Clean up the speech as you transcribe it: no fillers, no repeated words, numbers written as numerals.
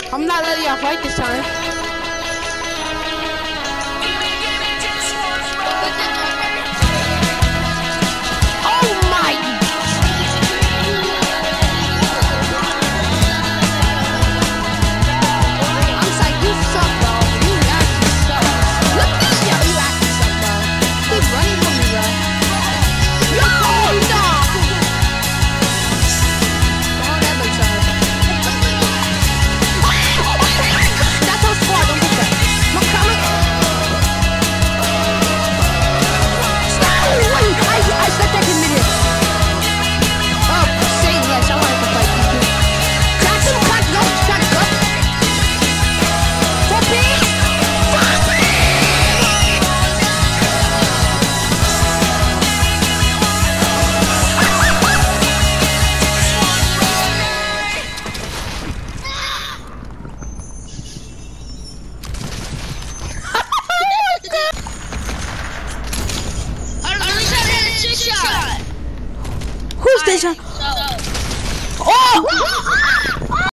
I'm not letting y'all fight this time. Oh my! I'm like, you suck, bro. You actually suck. Look at this, yo. You actually suck, bro. Keep running from me, bro. No! No! Oh, that looks bad. That's how smart. Don't do that. I'm coming. I expect I can hit. Oh, say less. I wanted to fight these two. Jackson, crack, go. Crack, go. Poppy! Poppy! Who's this? Oh!